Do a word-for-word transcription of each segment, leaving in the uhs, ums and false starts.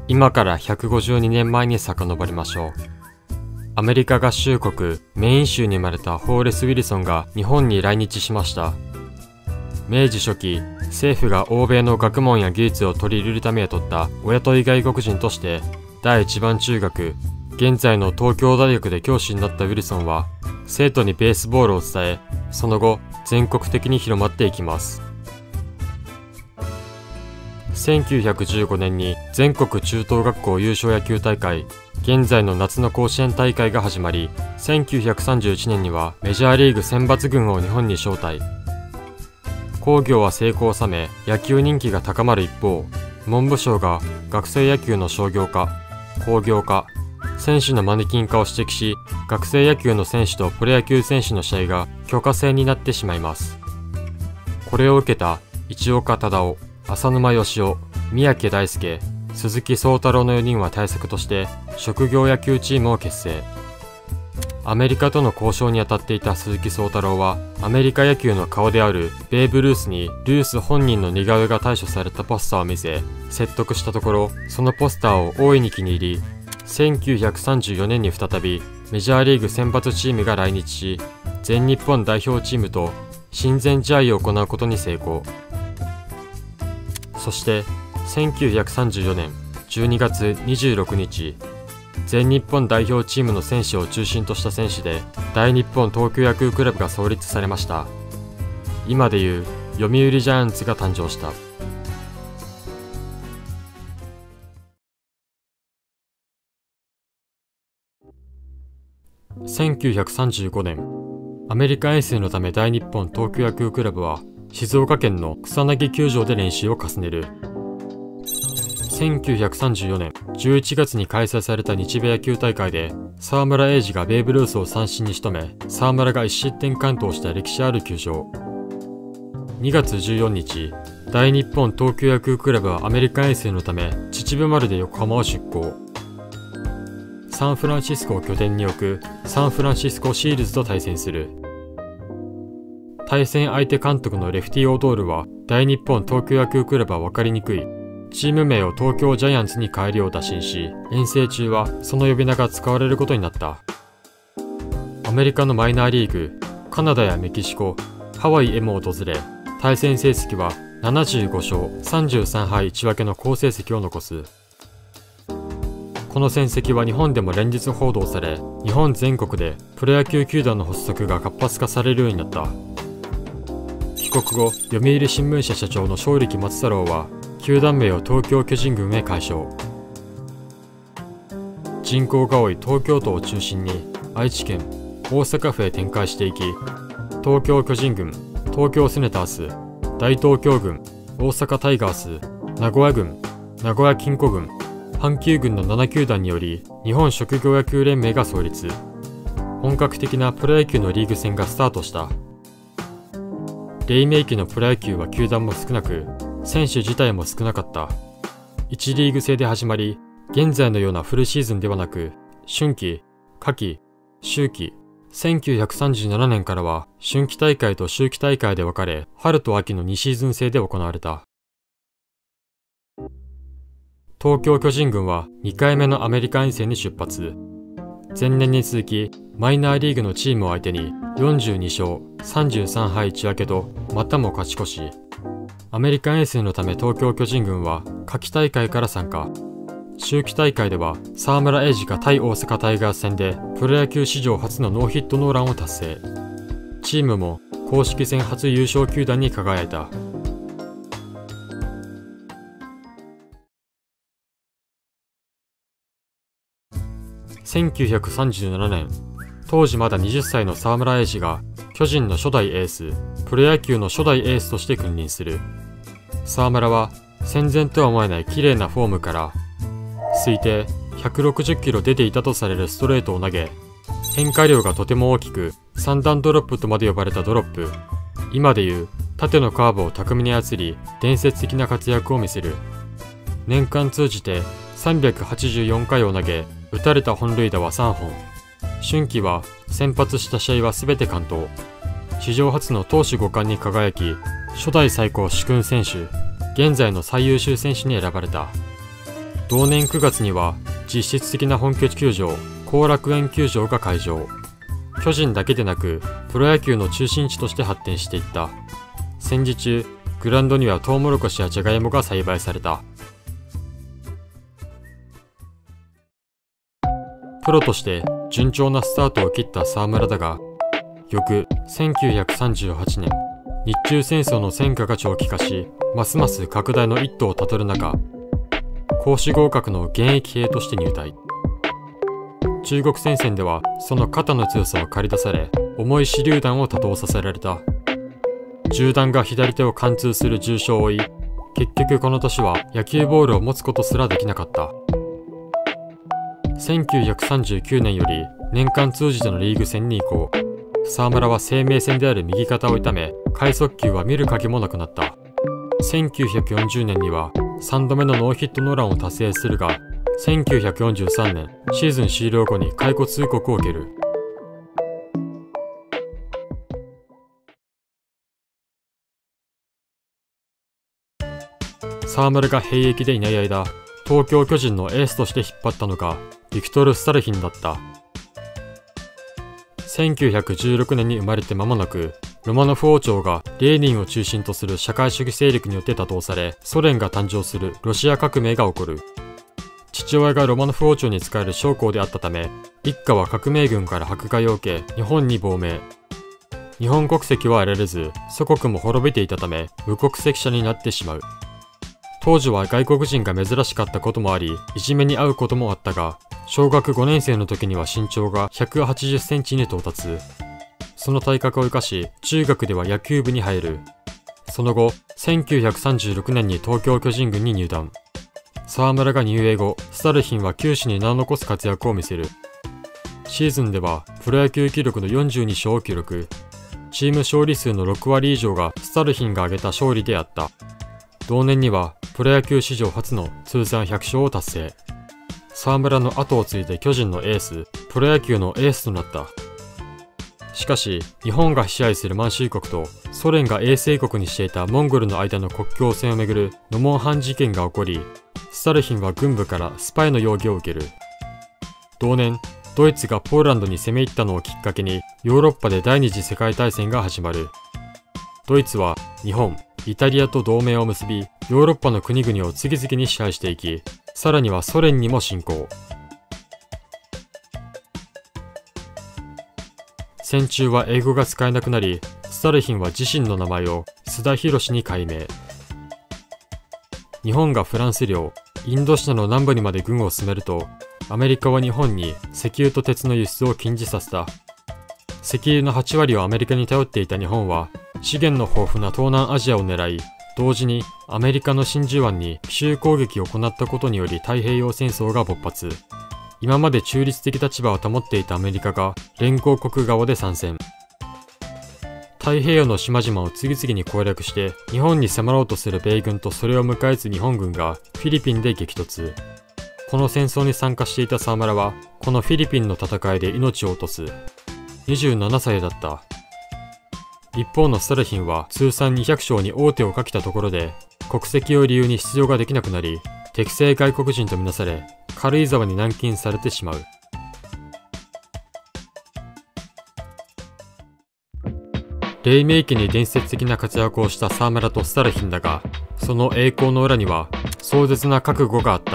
今からひゃくごじゅうにねんまえに遡りましょう。アメリカ合衆国メイン州に生まれたホーレス・ウィルソンが日本に来日しました。明治初期、政府が欧米の学問や技術を取り入れるために取ったお雇い外国人として第一番中学、現在の東京大学で教師になったウィルソンは生徒にベースボールを伝え、その後全国的に広まっていきます。せんきゅうひゃくじゅうごねんに全国中等学校優勝野球大会、現在の夏の甲子園大会が始まり、せんきゅうひゃくさんじゅういちねんにはメジャーリーグ選抜軍を日本に招待。工業は成功を収め、野球人気が高まる一方、文部省が学生野球の商業化、工業化、選手のマネキン化を指摘し、学生野球の選手とプロ野球選手の試合が許可制になってしまいます。これを受けた市岡忠夫、浅沼義雄、三宅大輔、鈴木宗太郎のよにんは対策として職業野球チームを結成。アメリカとの交渉に当たっていた鈴木宗太郎は、アメリカ野球の顔であるベーブ・ルースにルース本人の似顔絵が対処されたポスターを見せ、説得したところ、そのポスターを大いに気に入り、せんきゅうひゃくさんじゅうよねんに再びメジャーリーグ選抜チームが来日し、全日本代表チームと親善試合を行うことに成功。そしてせんきゅうひゃくさんじゅうよねんじゅうにがつにじゅうろくにち、全日本代表チームの選手を中心とした選手で大日本東京野球クラブが創立されました。今でいう読売ジャイアンツが誕生した。せんきゅうひゃくさんじゅうごねん、アメリカ遠征のため大日本東京野球クラブは静岡県の草薙球場で練習を重ねる。せんきゅうひゃくさんじゅうよねんじゅういちがつに開催された日米野球大会で沢村栄治がベーブ・ルースを三振に仕留め、沢村がいち失点完投した歴史ある球場。にがつじゅうよっか、大日本東京野球クラブはアメリカ遠征のため秩父丸で横浜を出港。サンフランシスコを拠点に置くサンフランシスコシールズと対戦する。対戦相手監督のレフティ・オドールは大日本東京野球クラブは分かりにくい。チーム名を東京ジャイアンツに変えるよう打診し、遠征中はその呼び名が使われることになった。アメリカのマイナーリーグ、カナダやメキシコ、ハワイへも訪れ、対戦成績はななじゅうごしょうさんじゅうさんはいいち分けの好成績を残す。この戦績は日本でも連日報道され、日本全国でプロ野球球団の発足が活発化されるようになった。帰国後、読売新聞社社長の正力松太郎は球団名を東京巨人軍へ改称。人口が多い東京都を中心に愛知県、大阪府へ展開していき、東京巨人軍、東京セネタース、大東京軍、大阪タイガース、名古屋軍、名古屋金庫軍、阪急軍のななきゅうだんにより日本職業野球連盟が創立。本格的なプロ野球のリーグ戦がスタートした。黎明期のプロ野球は球団も少なく、選手自体も少なかった。いちリーグ制で始まり、現在のようなフルシーズンではなく、春季、夏季、秋季、せんきゅうひゃくさんじゅうななねんからは春季大会と秋季大会で分かれ、春と秋のにシーズン制で行われた。東京巨人軍はにかいめのアメリカ遠征に出発。前年に続き、マイナーリーグのチームを相手によんじゅうにしょうさんじゅうさんはいいち分けとまたも勝ち越し、アメリカ遠征のため東京巨人軍は夏季大会から参加。秋季大会では沢村栄治が対大阪タイガース戦でプロ野球史上初のノーヒットノーランを達成。チームも公式戦初優勝球団に輝いた。せんきゅうひゃくさんじゅうななねん、当時まだはたちの沢村栄治が巨人の初代エース、プロ野球の初代エースとして君臨する。沢村は戦前とは思えない綺麗なフォームから、推定ひゃくろくじゅっキロ出ていたとされるストレートを投げ、変化量がとても大きく三段ドロップとまで呼ばれたドロップ、今でいう縦のカーブを巧みに操り伝説的な活躍を見せる。年間通じてさんびゃくはちじゅうよんかいを投げ、打たれた本塁打はさんほん。春季は先発した試合は全て完投。史上初の投手ごかんに輝き、初代最高主勲選手、現在の最優秀選手に選ばれた。 同年くがつには実質的な本拠地球場後楽園球場が開場。巨人だけでなくプロ野球の中心地として発展していった。戦時中、グラウンドにはトウモロコシやジャガイモが栽培された。プロとして順調なスタートを切った沢村だが、翌せんきゅうひゃくさんじゅうはちねん、日中戦争の戦火が長期化し、ますます拡大の一途をたどる中、講師合格の現役兵として入隊。中国戦線ではその肩の強さを駆り出され、重い手榴弾を多投させられた。銃弾が左手を貫通する重傷を負い、結局この年は野球ボールを持つことすらできなかった。せんきゅうひゃくさんじゅうきゅうねんより年間通じてのリーグ戦に移行。沢村は生命線である右肩を痛め、快速球は見る影もなくなった。せんきゅうひゃくよんじゅうねんにはさんどめのノーヒットノーランを達成するが、せんきゅうひゃくよんじゅうさんねんシーズン終了後に解雇通告を受ける。沢村が兵役でいない間、東京巨人のエースとして引っ張ったのがビクトル・スタルヒンだった。せんきゅうひゃくじゅうろくねんに生まれて間もなく、ロマノフ王朝がレーニンを中心とする社会主義勢力によって打倒され、ソ連が誕生するロシア革命が起こる。父親がロマノフ王朝に仕える将校であったため、一家は革命軍から迫害を受け、日本に亡命。日本国籍は得られず、祖国も滅びていたため、無国籍者になってしまう。当時は外国人が珍しかったこともあり、いじめに遭うこともあったが、小学ごねん生の時には身長がひゃくはちじゅっセンチに到達。その体格を生かし、中学では野球部に入る。その後、せんきゅうひゃくさんじゅうろくねんに東京巨人軍に入団。沢村が入営後、スタルヒンは球史に名を残す活躍を見せる。シーズンでは、プロ野球記録のよんじゅうにしょうを記録。チーム勝利数のろくわり以上がスタルヒンが挙げた勝利であった。同年には、プロ野球史上初の通算ひゃくしょうを達成。沢村の後を継いで巨人のエース、プロ野球のエースとなった。しかし、日本が支配する満州国とソ連が衛星国にしていたモンゴルの間の国境線をめぐるノモンハン事件が起こり、スタルヒンは軍部からスパイの容疑を受ける。同年、ドイツがポーランドに攻め入ったのをきっかけに、ヨーロッパで第二次世界大戦が始まる。ドイツは日本、イタリアと同盟を結び、ヨーロッパの国々を次々に支配していき、さらにはソ連にも侵攻。戦中は英語が使えなくなり、スタルヒンは自身の名前を須田博に改名。日本がフランス領、インドシナの南部にまで軍を進めると、アメリカは日本に石油と鉄の輸出を禁じさせた。石油のはちわりをアメリカに頼っていた日本は、資源の豊富な東南アジアを狙い、同時にアメリカの真珠湾に奇襲攻撃を行ったことにより太平洋戦争が勃発。今まで中立的立場を保っていたアメリカが連合国側で参戦。太平洋の島々を次々に攻略して日本に迫ろうとする米軍とそれを迎え撃つ日本軍がフィリピンで激突。この戦争に参加していた沢村はこのフィリピンの戦いで命を落とす。にじゅうななさいだった。一方のスタルヒンは通算にひゃくしょうに王手をかけたところで国籍を理由に出場ができなくなり、敵性外国人とみなされ軽井沢に軟禁されてしまう。黎明期に伝説的な活躍をした沢村とスタルヒンだが、その栄光の裏には壮絶な覚悟があった。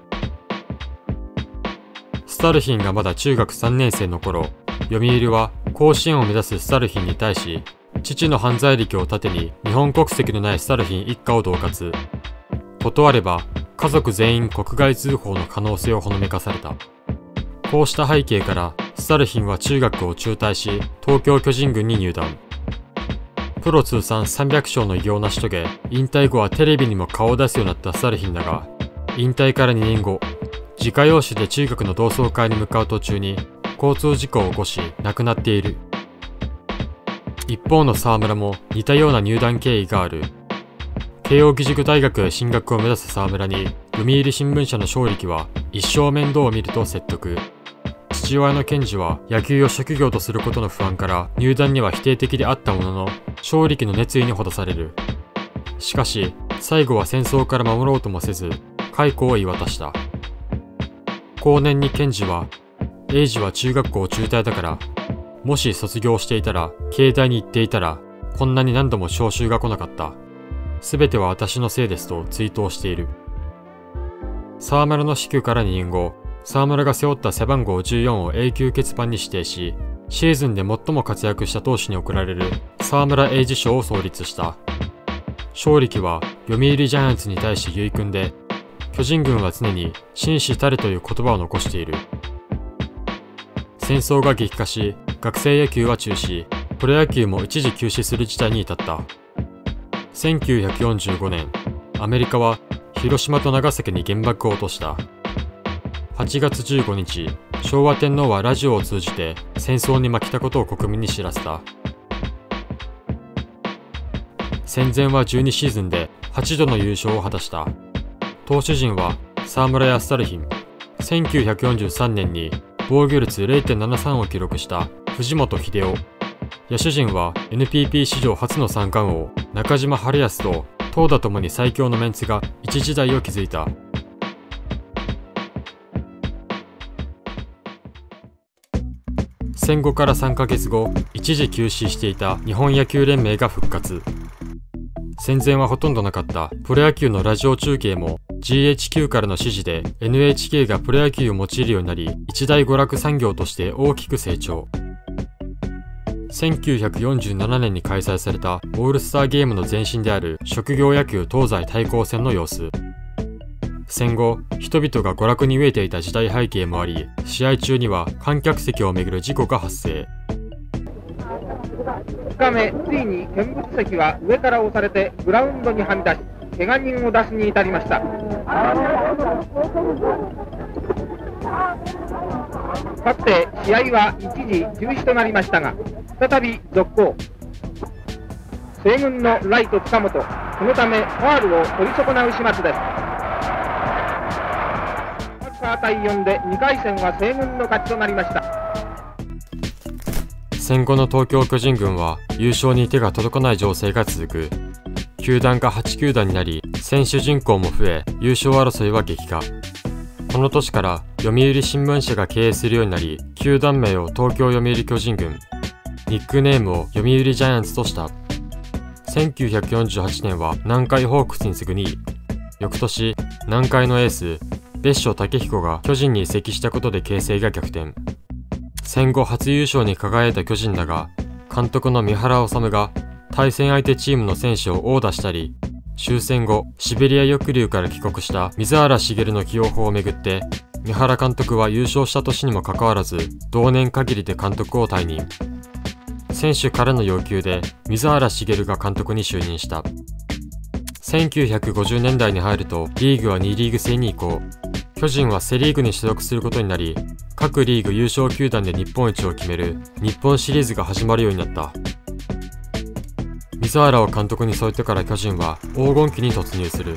スタルヒンがまだ中学さんねんせいの頃、読売は甲子園を目指すスタルヒンに対し、父の犯罪歴を盾に日本国籍のないスタルヒン一家を恫喝。断れば家族全員国外通報の可能性をほのめかされた。こうした背景からスタルヒンは中学を中退し、東京巨人軍に入団。プロ通算さんびゃくしょうの偉業を成し遂げ、引退後はテレビにも顔を出すようになったスタルヒンだが、引退からにねんご、自家用紙で中学の同窓会に向かう途中に交通事故を起こし亡くなっている。一方の沢村も似たような入団経緯がある。慶応義塾大学へ進学を目指す沢村に読売新聞社の正力は一生面倒を見ると説得。父親の賢治は野球を職業とすることの不安から入団には否定的であったものの、正力の熱意にほだされる。しかし最後は戦争から守ろうともせず、 解雇を言い渡した。後年に検事は、エイジは中学校中退だから、もし卒業していたら、携帯に行っていたら、こんなに何度も招集が来なかった。すべては私のせいですと追悼している。沢村の死去からにねんご、沢村が背負った背番号じゅうよんを永久欠番に指定し、シーズンで最も活躍した投手に贈られる沢村栄治賞を創立した。勝力は読売ジャイアンツに対し遺訓で、巨人軍は常に紳士たれという言葉を残している。戦争が激化し、学生野球は中止、プロ野球も一時休止する事態に至った。せんきゅうひゃくよんじゅうごねん、アメリカは広島と長崎に原爆を落とした。はちがつじゅうごにち、昭和天皇はラジオを通じて戦争に負けたことを国民に知らせた。戦前はじゅうにシーズンではちどの優勝を果たした。投手陣は沢村康晴品、せんきゅうひゃくよんじゅうさんねんに防御率 れいてんななさん を記録した藤本英雄。野手陣は エヌピーピー 史上初の三冠王、中島晴康と投打ともに最強のメンツが一時代を築いた。戦後からさんかげつご、一時休止していた日本野球連盟が復活。戦前はほとんどなかったプロ野球のラジオ中継も ジーエイチキュー からの指示で エヌエイチケー がプロ野球を用いるようになり、一大娯楽産業として大きく成長。せんきゅうひゃくよんじゅうななねんに開催されたオールスターゲームの前身である職業野球東西対抗戦の様子。戦後、人々が娯楽に飢えていた時代背景もあり、試合中には観客席をめぐる事故が発生。 ふつかめ、ついに見物席は上から押されてグラウンドにはみ出し、怪我人を出すに至りました。かつて試合は一時中止となりましたが、再び続行。西軍のライト塚本、そのためファールを取り損なう始末です。たいよんでにかい戦は西軍の勝ちとなりました。 戦後の東京巨人軍は優勝に手が届かない情勢が続く。球団がはち球団になり、選手人口も増え、優勝争いは激化。この年から読売新聞社が経営するようになり、球団名を東京読売巨人軍、ニックネームを読売ジャイアンツとした。せんきゅうひゃくよんじゅうはちねんは南海ホークスに次ぐにい。翌年、南海のエース、別所武彦が巨人に移籍したことで形勢が逆転。戦後初優勝に輝いた巨人だが、監督の三原治が対戦相手チームの選手を殴打したり、終戦後シベリア抑留から帰国した水原茂の起用法をめぐって、三原監督は優勝した年にもかかわらず同年限りで監督を退任。選手からの要求で水原茂が監督に就任した。せんきゅうひゃくごじゅうねんだいに入るとリーグはにリーグ制に移行。巨人はセリーグに所属することになり、各リーグ優勝球団で日本一を決める日本シリーズが始まるようになった。水原を監督に添えてから巨人は黄金期に突入する。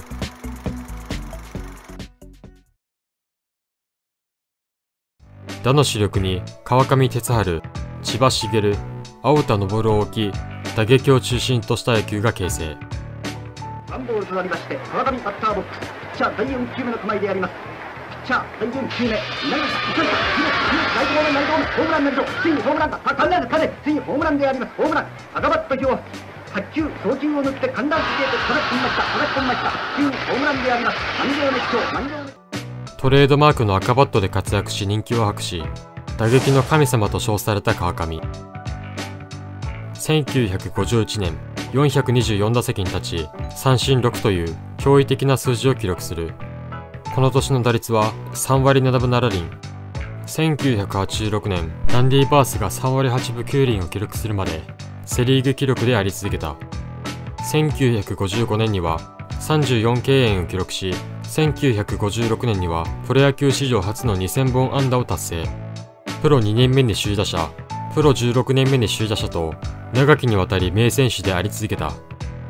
打の主力に川上哲治、千葉茂、青田昇を置き、打撃を中心とした野球が形成。 ワンボールとなりまして、川上バッターボックス、ピッチャーだいよん球目の構えであります。ピッチャーだいよん球目、投げました、打ちました、ライト方面、ライト方面、ホームランなりと、ついにホームランだ、観覧ですかね、ついにホームランであります、ホームラン、赤バット表、はち球、送球を抜けて観覧席へと叩き込みました、叩き込みました、ついにホームランであります、満場熱狂、満場熱狂。 トレードマークの赤バットで活躍し人気を博し、打撃の神様と称された川上。せんきゅうひゃくごじゅういちねん、よんひゃくにじゅうよん打席に立ち、三振ろくという驚異的な数字を記録する。この年の打率はさんわりななぶななりん。せんきゅうひゃくはちじゅうろくねん、ランディ・バースがさんわりはちぶきゅうりんを記録するまで、セ・リーグ記録であり続けた。せんきゅうひゃくごじゅうごねんにはさんじゅうよんけいえんを記録し、せんきゅうひゃくごじゅうろくねんにはプロ野球史上初のにせんぼん安打を達成。プロにねんめに首位打者、プロじゅうろくねんめに首位打者と、長きにわたり名選手であり続けた。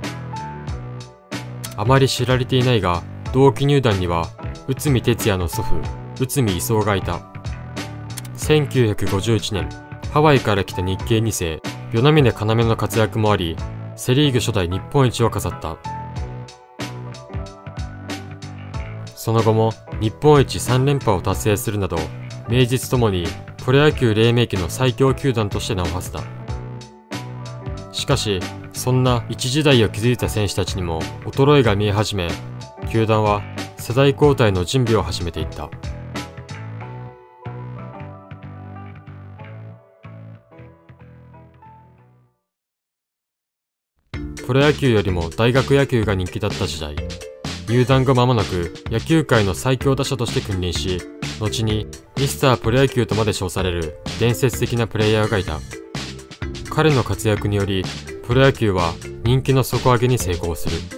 あまり知られていないが、同期入団には内海哲也の祖父、内海勲がいた。せんきゅうひゃくごじゅういちねん、ハワイから来た日系にせい、与那嶺要の活躍もあり、セ・リーグ初代日本一を飾った。 その後も日本一さん連覇を達成するなど、名実ともにプロ野球黎明期の最強球団として名を馳せた。しかし、そんな一時代を築いた選手たちにも衰えが見え始め、球団は世代交代の準備を始めていった。プロ野球よりも大学野球が人気だった時代、入団後間もなく野球界の最強打者として君臨し、後にミスタープロ野球とまで称される伝説的なプレイヤーがいた。彼の活躍によりプロ野球は人気の底上げに成功する。